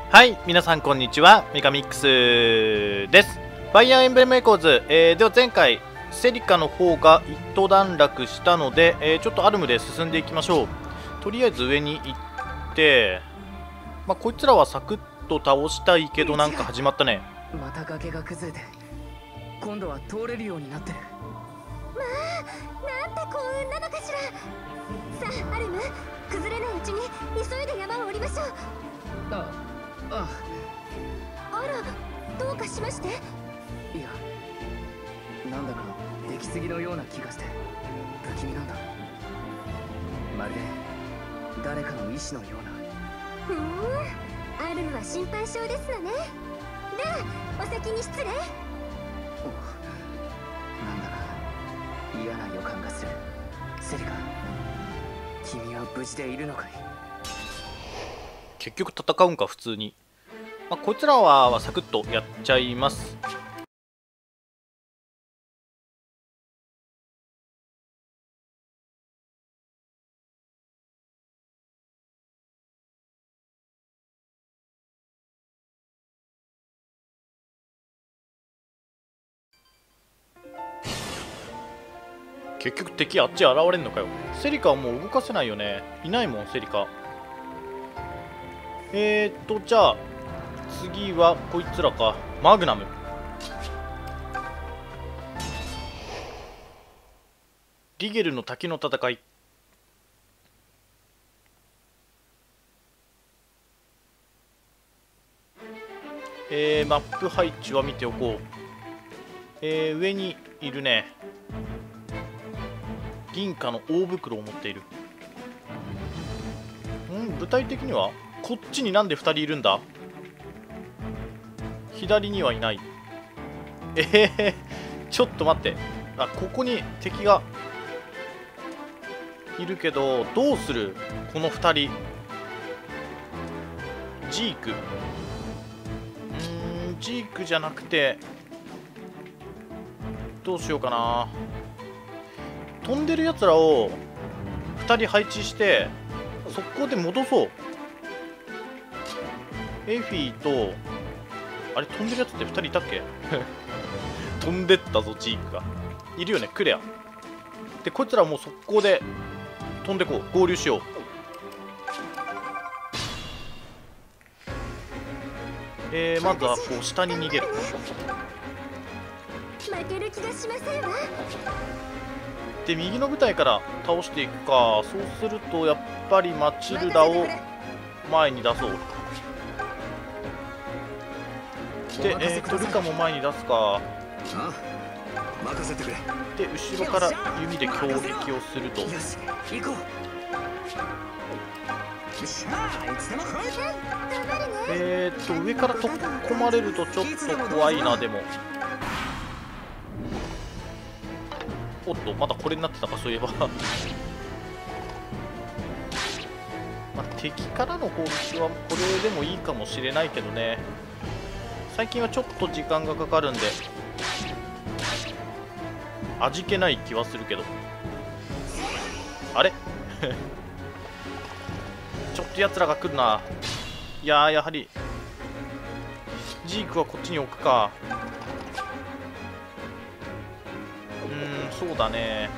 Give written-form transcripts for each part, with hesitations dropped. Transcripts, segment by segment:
はい、皆さんこんにちは、メカミックスです。ファイアーエンブレムエコーズ、では前回セリカの方が一段落したので、ちょっとアルムで進んでいきましょう。とりあえず上に行って、こいつらはサクッと倒したいけど、なんか始まったね。 また崖が崩れて今度は通れるようになってる。 まあ、なんて幸運なのかしら。さあアルム、崩れないうちに急いで山を降りましょう。あら、どうかしまして？ いや、なんだか出来すぎのような気がして不気味なんだ。まるで誰かの意志のような。 アルムは心配性ですわね。ではお先に失礼。 なんだか嫌な予感がする。セリカ、君は無事でいるのかい？ 結局戦うんか普通に。こいつらはサクッとやっちゃいます。結局敵あっち現れんのかよ。セリカはもう動かせないよね。いないもんセリカ。じゃあ次はこいつらか。マグナム。リゲルの滝の戦い。マップ配置は見ておこう。上にいるね。銀貨の大袋を持っている。具体的にはこっちになんで2人いるんだ。左にはいない。ちょっと待って。ここに敵がいるけど、どうするこの2人。ジーク。ジークじゃなくてどうしようかな。飛んでるやつらを2人配置して速攻で戻そう。エフィとあれ、飛んでるやつって2人いたっけ飛んでったぞ。ジークがいるよね。クレアで、こいつらもう速攻で飛んでこう。合流しよう。まずはこう下に逃げる。 負ける気がしませんわ。 で、右の部隊から倒していくか。そうするとやっぱりマチルダを前に出そう。で、ルカも前に出すか。 任せてくれ。 で、後ろから弓で攻撃をすると。 よし、行こう。 上から突っ込まれるとちょっと怖いな。でもおっと、まだこれになってたか。そういえば敵からの攻撃はこれでもいいかもしれないけどね。最近はちょっと時間がかかるんで味気ない気はするけど。あれちょっとやつらが来るな。いやー、やはりジークはこっちに置くか。そうだね。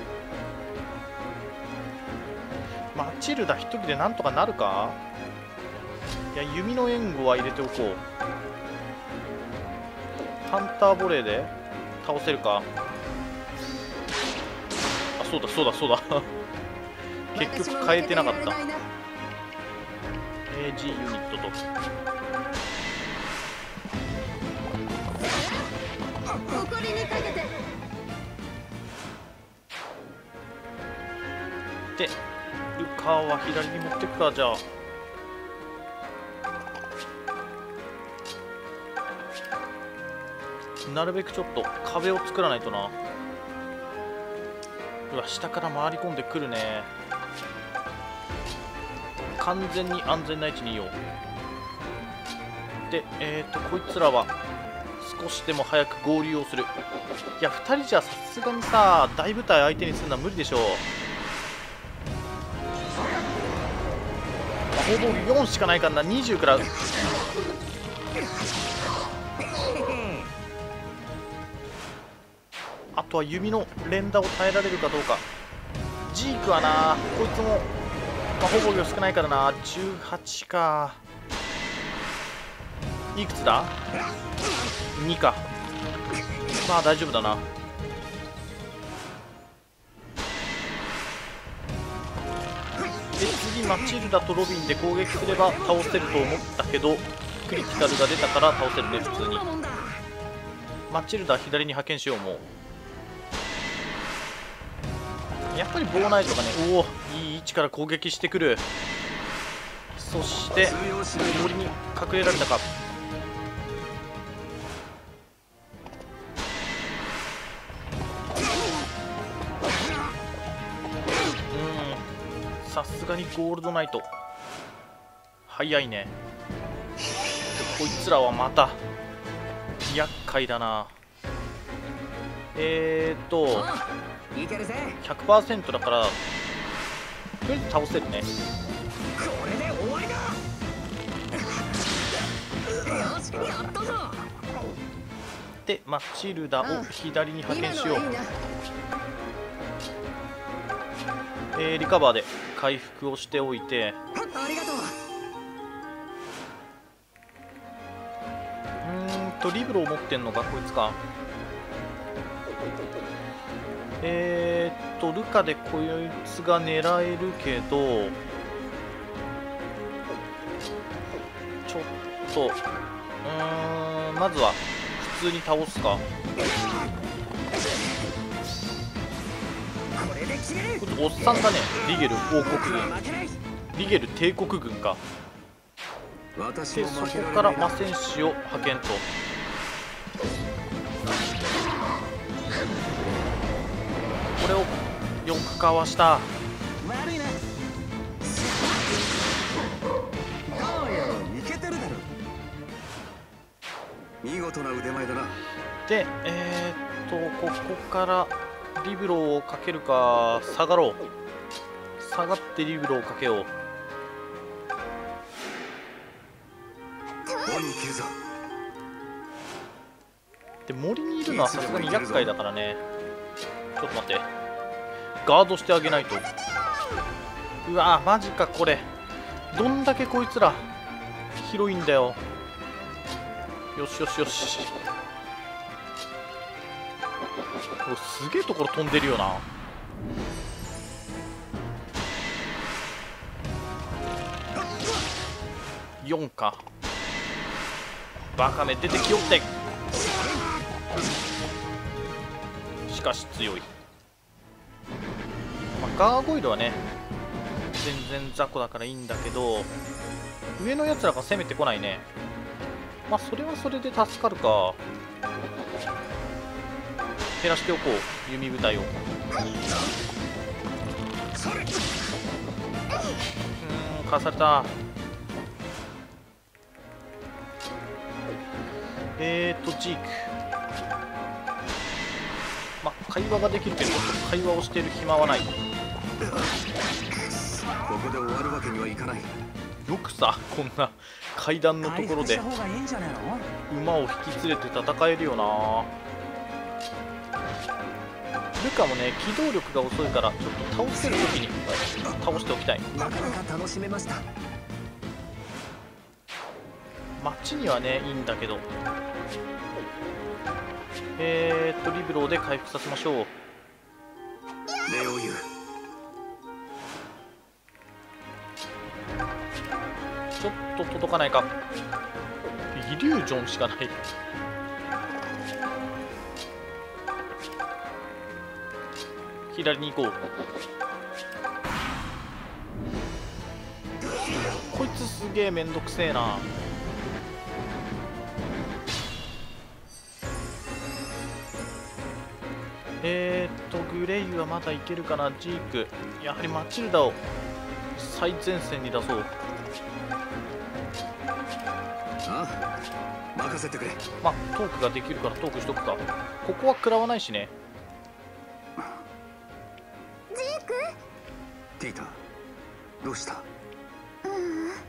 マチルダ一人でなんとかなるか。いや、弓の援護は入れておこう。ハンターボレーで倒せるか。そうだそうだそうだ結局変えてなかった。G ユニットと怒りにかけて。 で、ルカは左に持ってくか。じゃあなるべくちょっと壁を作らないとな。うわ、下から回り込んでくるね。完全に安全な位置にいよう。で、こいつらは少しでも早く合流をする。いや、2人じゃさすがにさ、大部隊相手にするのは無理でしょう。 攻防4しかないからな。20からあとは弓の連打を耐えられるかどうか。ジークはな、こいつも魔法防御少ないからな。18か。いくつだ？ 2 か。まあ大丈夫だな。で次マチルダとロビンで攻撃すれば倒せると思ったけど、クリティカルが出たから倒せるね。普通にマチルダ左に派遣しよう。もうやっぱりボーナイトがね、おおいい位置から攻撃してくる。そして森に隠れられたか。さすがにゴールドナイト早いね。こいつらはまた厄介だな。100% だからとりあえず倒せるね。 これで終わりだ。よし、やったぞ。 でマチルダを左に派遣しよう。リカバーで回復をしておいて、 ありがとう。 リブロを持ってんのかこいつか。ルカでこいつが狙えるけど、ちょっとまずは普通に倒すか。こいつおっさんだね。リゲル王国軍、リゲル帝国軍か。でそこから魔戦士を派遣と。これをよくかわした。 悪いな。どうよ、いけてるだろ。見事な腕前だな。 でここからリブロをかけるか。下がろう。下がってリブロをかけよう。で森にいるのはさすがに厄介だからね。ちょっと待って、ガードしてあげないと。うわーマジか。これどんだけこいつら広いんだよ。よしよしよし。おすげえところ飛んでるよな。4か。バカめ出てきよって。しかし強い。ガーゴイルはね全然雑魚だからいいんだけど、上のやつらが攻めてこないね。まあそれはそれで助かるか。減らしておこう弓部隊を。かわされた。ジーク、まあ会話ができるけど会話をしている暇はない。 ここで終わるわけにはいかない。 よくさこんな階段のところで馬を引き連れて戦えるよな。ルカもね機動力が遅いからちょっと倒せる時に倒しておきたい。 なかなか楽しめました。 街にはねいいんだけど、リブローで回復させましょう。 レオユちょっと届かないか。イリュージョンしかない。左に行こう。こいつすげえめんどくせえな。グレイはまだいけるかな。ジークやはりマチルダを最前線に出そう。 ああ任せてくれ。 まあトークができるからトークしとくか。ここは食らわないしね。 ジークティータどうした？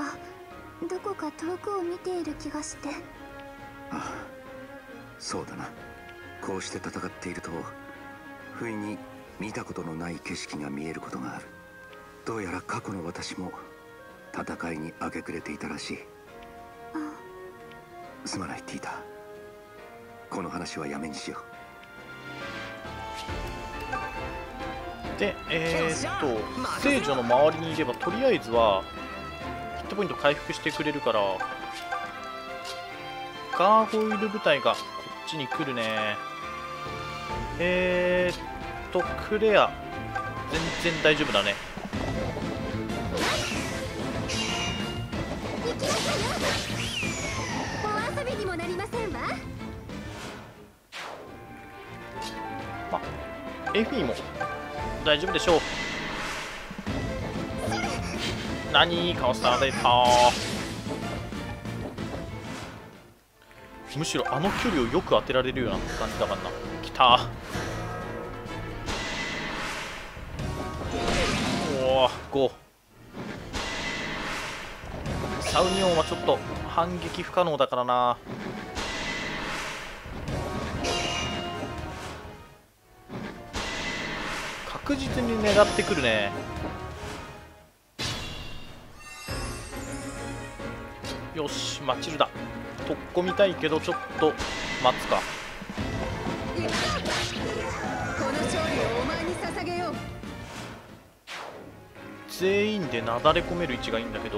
どこか遠くを見ている気がして。 ああ、そうだな。こうして戦っていると不意に見たことのない景色が見えることがある。どうやら過去の私も戦いに明け暮れていたらしい。すまないティータ、この話はやめにしよう。で聖女の周りにいればとりあえずはヒットポイント回復してくれるから、ガーゴイル部隊がこっちに来るね。クレア全然大丈夫だね。 お遊びにもなりませんわ。 まあエフィも大丈夫でしょう。何かわされた。むしろあの距離をよく当てられるような感じだからな。きた。おお、5。サウニオンはちょっと反撃不可能だからな。確実に狙ってくるね。よし、マチルダとっこみたいけどちょっと待つか。 この勝利をお前に捧げよう。 全員でなだれ込める位置がいいんだけど、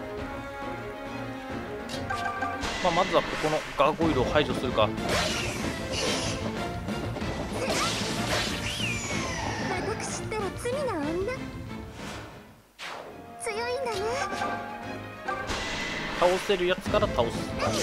まずはここのガーゴイルを排除するか。 私ったら罪な女。強いんだね。 倒せるやつから倒す。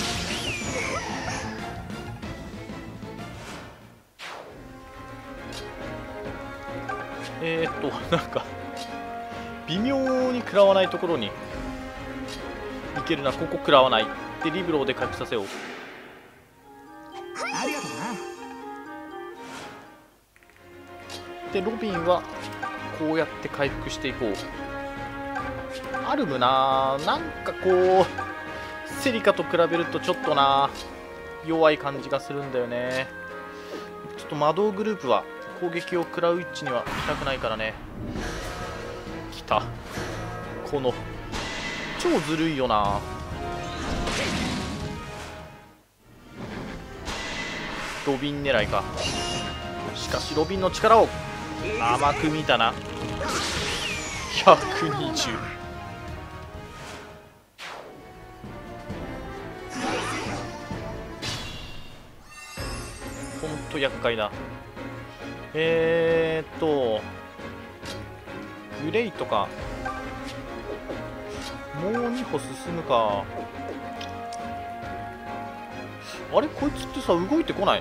なんか微妙に食らわないところにいけるな。ここ食らわないでリブローで回復させよう。 ありがとうな。 でロビンはこうやって回復していこう。アルムなんかこうセリカと比べるとちょっとな弱い感じがするんだよね。ちょっと魔導グループは攻撃を食らう位置にはいたくないからね。きた。この超ずるいよな。ロビン狙いか。しかしロビンの力を甘く見たな。120。ほんと厄介だ。グレイとかもう2歩進むか。あれこいつってさ動いてこないの？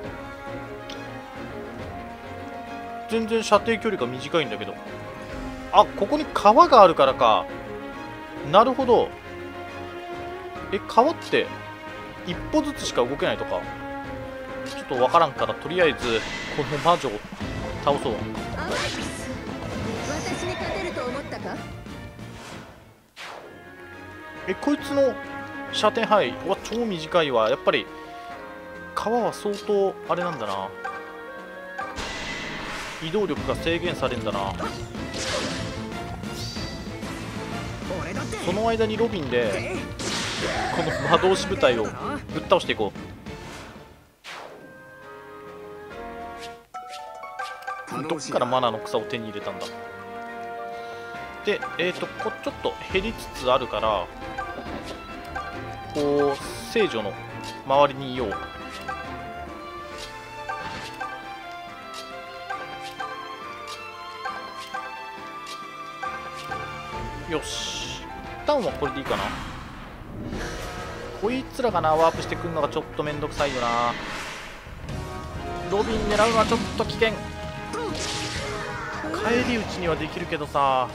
全然射程距離が短いんだけど。あ、ここに川があるからか。なるほど。川って一歩ずつしか動けないとか。ちょっとわからんから、とりあえずこの魔女を倒そう。 私に勝てると思ったか？ こいつの射程範囲は超短いわ。やっぱり川は相当あれなんだな。移動力が制限されるんだな。その間にロビンでこの魔導士部隊をぶっ倒していこう。どっからマナの草を手に入れたんだ。でちょっと減りつつあるから、こう聖女の周りにいよう。よし、一旦はこれでいいかな。こいつらがなワープしてくるのがちょっとめんどくさいよな。ロビン狙うのはちょっと危険。返り討ちにはできるけどさ、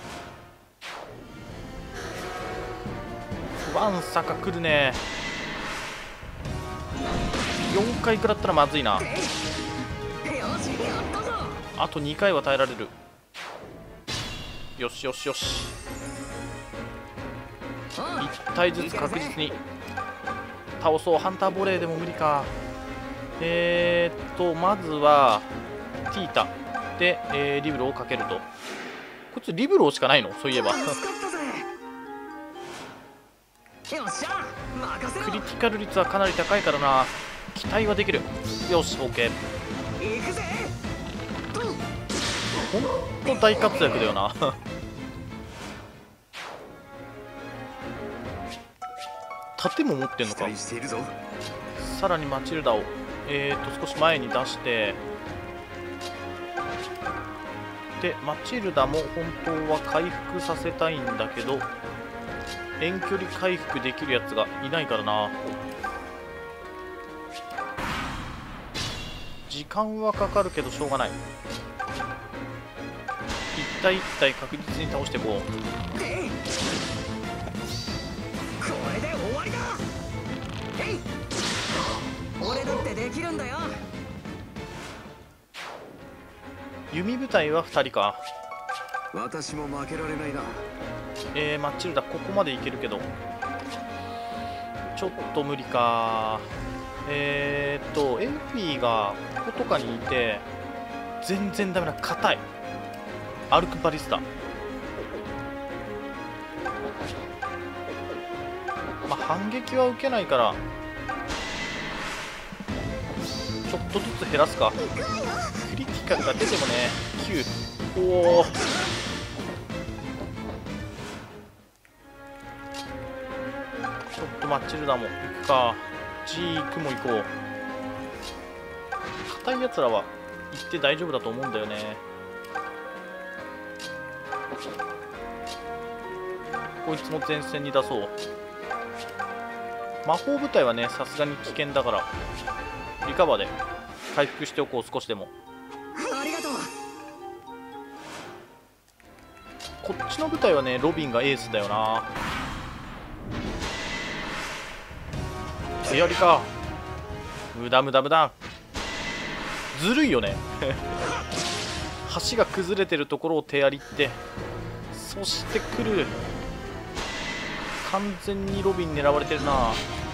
ワンサカ来るね。4回食らったらまずいな。あと2回は耐えられる。よしよしよし。 1体ずつ確実に倒そう。ハンターボレーでも無理か。まずはティータで、リブロをかけると。こいつリブロしかないの、そういえば。クリティカル率はかなり高いからな、期待はできる。よし OK。 ほんと大活躍だよな。盾も持ってんのか。さらにマチルダを少し前に出して、でマチルダも本当は回復させたいんだけど、遠距離回復できるやつがいないからな。時間はかかるけどしょうがない。一体一体確実に倒していこう。 これで終わりだ。俺だってできるんだよ。 弓部隊は2人か。 私も負けられないな。 マチルダここまでいけるけどちょっと無理か。エンフィーがこことかにいて全然ダメだ。硬い。アルクバリスタ、反撃は受けないからちょっとずつ減らすか。クリティカルが出てもね9。おお、ちょっとマチルダも行くか。ジークも行こう。硬いやつらは行って大丈夫だと思うんだよね。こいつも前線に出そう。魔法部隊はねさすがに危険だからリカバーで回復しておこう。少しでも。 ありがとう。 こっちの部隊はねロビンがエースだよな。手やりか。無駄無駄無駄。ずるいよね。橋が崩れてるところを手やりって、そして来る。完全にロビン狙われてるな。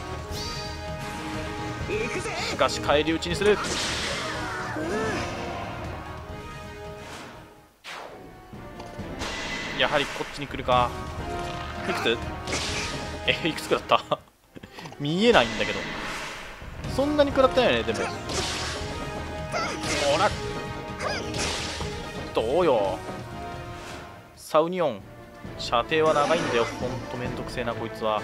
しかし返り討ちにする。やはりこっちに来るか。いくついくつ食らった見えないんだけど。そんなに食らったよね。でもほらどうよ。サウニオン射程は長いんだよ。ほんとめんどくせえなこいつは。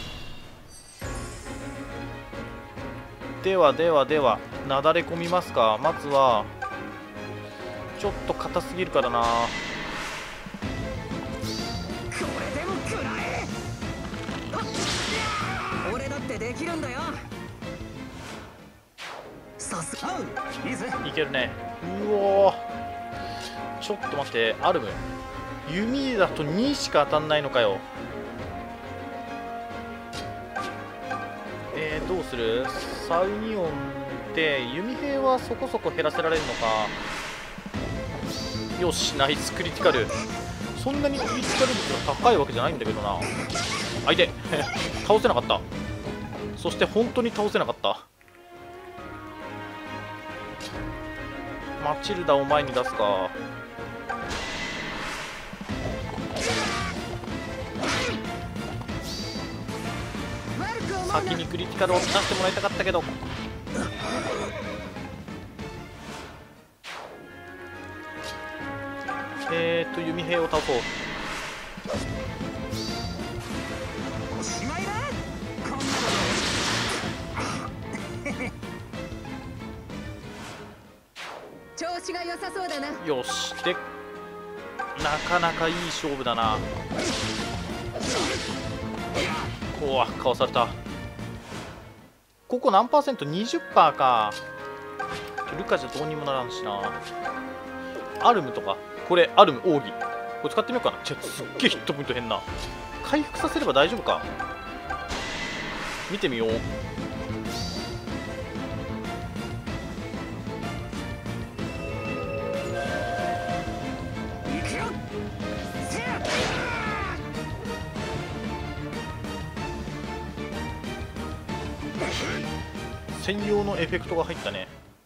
ではではではなだれ込みますか。まずはちょっと硬すぎるからな。 これでも食らえ。俺だってできるんだよ。さすがいいぜ。 いけるね。うおー、ちょっと待って。アルム弓だと2しか当たんないのかよ。どうする。サウニオンって弓兵はそこそこ減らせられるのか。よしナイスクリティカル。そんなにクリティカル率が高いわけじゃないんだけどな。相手倒せなかった。そして本当に倒せなかった。マチルダを前に出すか。先にクリティカルを出してもらいたかったけど。弓兵を倒そう。 おしまいだ。こんな調子が良さそうだな。 よし。でなかなかいい勝負だな。おわかわされた。ここ何パーセント ?20% か。ルカじゃどうにもならんしな。アルムとかこれアルム奥義これ使ってみようかな。すっげえヒットポイント変な。回復させれば大丈夫か。見てみよう。 専用のエフェクトが入ったね。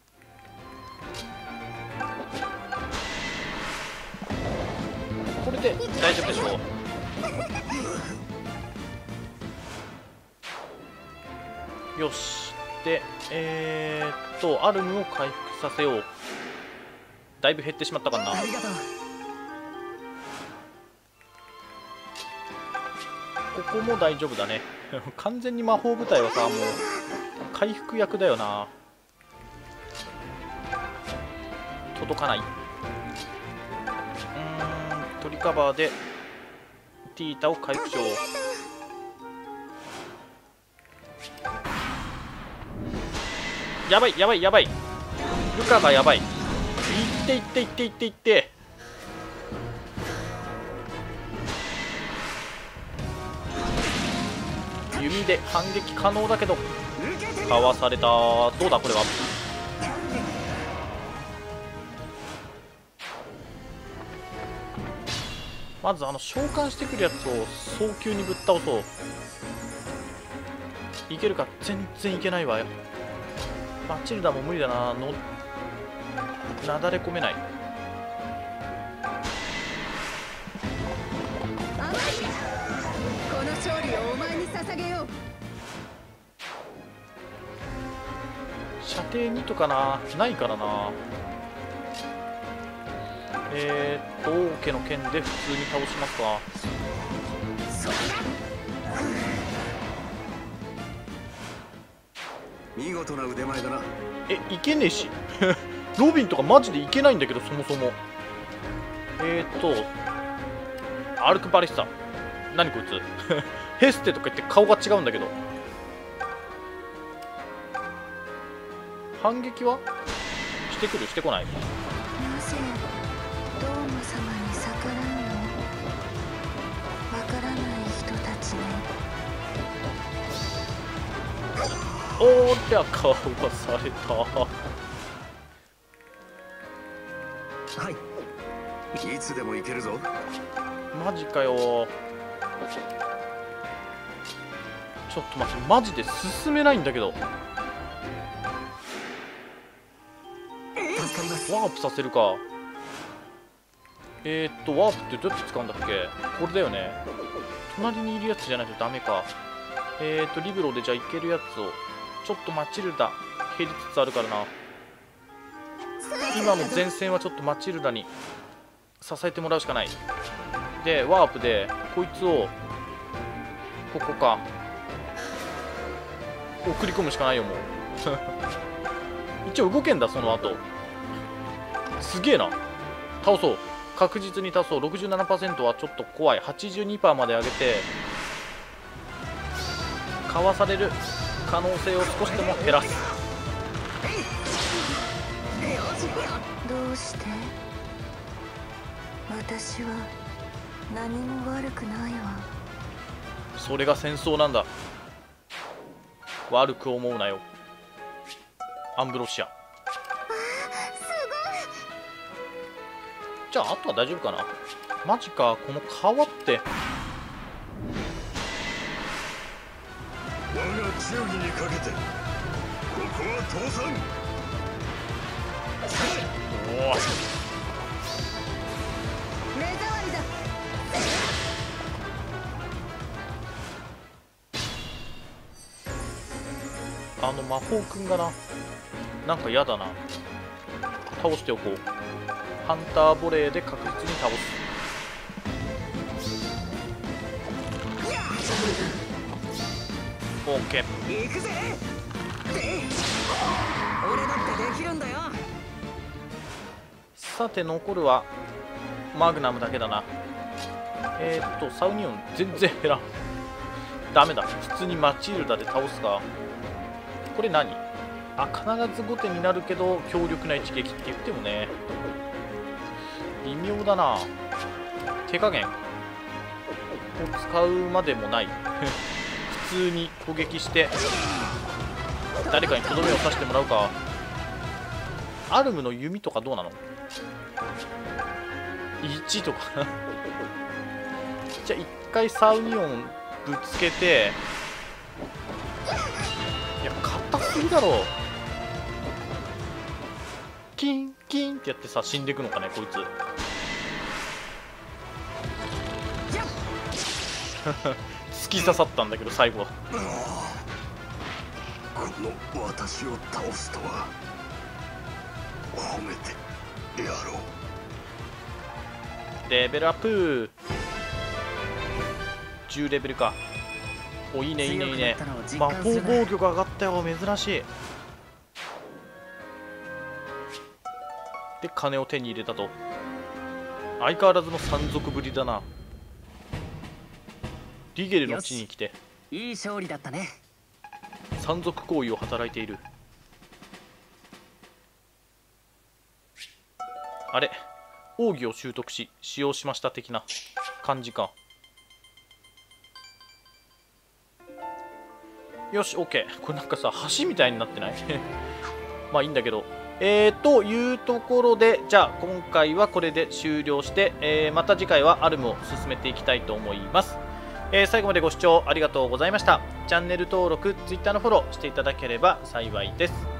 これで大丈夫でしょう。よし。でアルムを回復させよう。だいぶ減ってしまったかな。 ありがとう。 ここも大丈夫だね完全に魔法部隊はさ、もう回復役だよな。届かない。トリカバーでティータを回復しよう。やばいやばいやばい、ルカがやばい。いっていっていっていっていって、弓で反撃可能だけどかわされた。どうだこれは。まず召喚してくるやつを早急にぶっ倒そう。いけるか。全然いけないわよ。マチルダも無理だな。なだれ込めない。 甘い。この勝利をお前に捧げよう。 射程2とかな、ないからな。王家の剣で普通に倒しますか。 見事な腕前だな。 いけねえしロビンとかマジでいけないんだけど、そもそも。アルクバリスタ、何こいつヘステとか言って顔が違うんだけど。反撃はしてくるしてこない。 なぜドーム様に逆らうの。わからない人たちね。 おーりゃかわされた。 はい、いつでも行けるぞ。 マジかよ。ちょっと待って、マジで進めないんだけど。 助かります。 ワープさせるか。ワープってどうやって使うんだっけ。これだよね。隣にいるやつじゃないとダメか。リブロでじゃあいけるやつを。ちょっとマチルダ減りつつあるからな。今の前線はちょっとマチルダに支えてもらうしかない。でワープでこいつをここか送り込むしかないよもう一応動けんだ。その後すげえな。倒そう、確実に倒そう。 67% はちょっと怖い。 82% まで上げてかわされる可能性を少しでも減らす。 どうして？私は何も悪くないわ。 それが戦争なんだ。悪く思うなよアンブロシア。じゃああとは大丈夫かな。マジか。この川って我が忠義にかけてここは倒産。 おお目障りだ。 魔法くんがなんか嫌だな。倒しておこう。ハンターボレーで確実に倒す。オーケー。 行くぜ。俺だってできるんだよ。 さて残るはマグナムだけだな。サウニオン全然減らん。ダメだ。普通にマチルダで倒すか。これ何？必ず後手になるけど強力な一撃って言ってもね、微妙だな。手加減を使うまでもない普通に攻撃して誰かにとどめを刺してもらうか。アルムの弓とかどうなの？1とかじゃあ一回サウニオンぶつけて、いやすぎだろ。キンキンってやってさ死んでいくのかねこいつ。突き刺さったんだけど最後は。 この私を倒すとは褒めてやろう。 レベルアップ10レベルか。お、いいねいいねいいね。魔法防御が上がったよ、珍しい。で金を手に入れたと。相変わらずの山賊ぶりだな。リゲルの地に来ていい勝利だったね。 山賊行為を働いている。あれ、奥義を習得し使用しました的な感じか。よし OK。 これなんかさ橋みたいになってないまあいいんだけど、というところで、じゃあ今回はこれで終了して、また次回はアルムを進めていきたいと思います。最後までご視聴ありがとうございました。チャンネル登録、Twitter のフォローしていただければ幸いです。